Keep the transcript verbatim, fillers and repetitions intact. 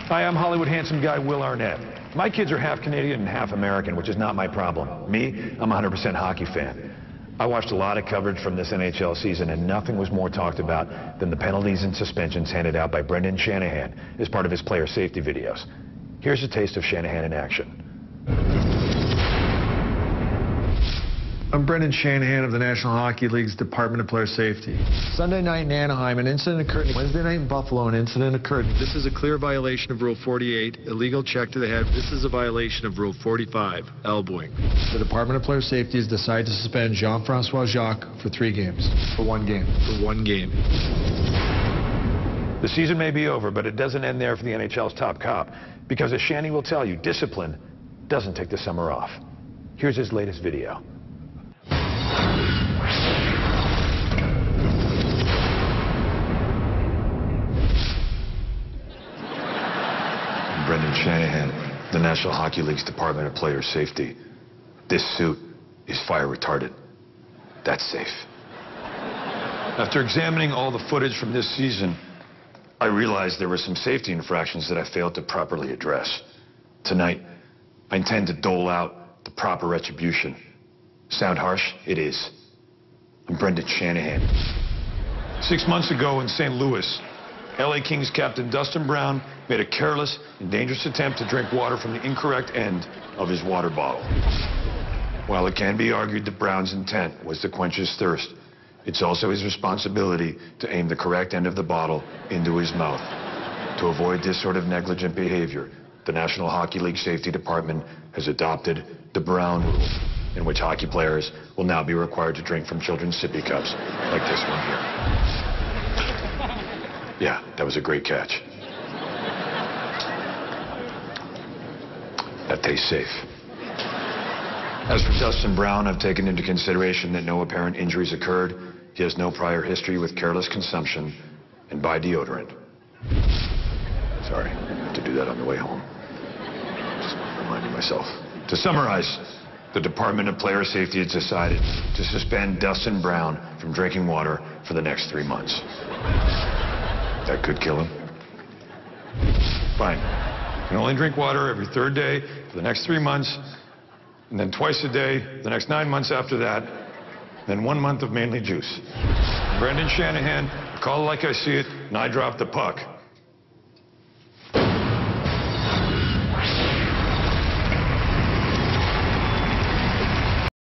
Hi, I'm Hollywood handsome guy Will Arnett. My kids are half Canadian and half American, which is not my problem. Me, I'm a one hundred percent hockey fan. I watched a lot of coverage from this N H L season, and nothing was more talked about than the penalties and suspensions handed out by Brendan Shanahan as part of his player safety videos. Here's a taste of Shanahan in action. I'm Brendan Shanahan of the National Hockey League's Department of Player Safety. Sunday night in Anaheim, an incident occurred. Wednesday night in Buffalo, an incident occurred. This is a clear violation of Rule forty-eight, illegal check to the head. This is a violation of Rule forty-five, elbowing. The Department of Player Safety has decided to suspend Jean-Francois Jacques for three games. For one game. For one game. The season may be over, but it doesn't end there for the N H L's top cop. Because as Shanny will tell you, discipline doesn't take the summer off. Here's his latest video. Brendan Shanahan, the National Hockey League's Department of Player Safety. This suit is fire retardant. That's safe. After examining all the footage from this season, I realized there were some safety infractions that I failed to properly address. Tonight, I intend to dole out the proper retribution. Sound harsh? It is. I'm Brendan Shanahan. Six months ago in Saint Louis, L A Kings captain Dustin Brown made a careless and dangerous attempt to drink water from the incorrect end of his water bottle. While it can be argued that Brown's intent was to quench his thirst, it's also his responsibility to aim the correct end of the bottle into his mouth. To avoid this sort of negligent behavior, the National Hockey League Safety Department has adopted the Brown Rule, in which hockey players will now be required to drink from children's sippy cups, like this one here. Yeah, that was a great catch. That tastes safe. As for Dustin Brown, I've taken into consideration that no apparent injuries occurred. He has no prior history with careless consumption and buy deodorant. Sorry, I have to do that on the way home. Just reminding myself. To summarize, the Department of Player Safety has decided to suspend Dustin Brown from drinking water for the next three months. That could kill him. Fine. You can only drink water every third day for the next three months, and then twice a day the next nine months after that, then one month of mainly juice. Brendan Shanahan, call it like I see it, and I drop the puck.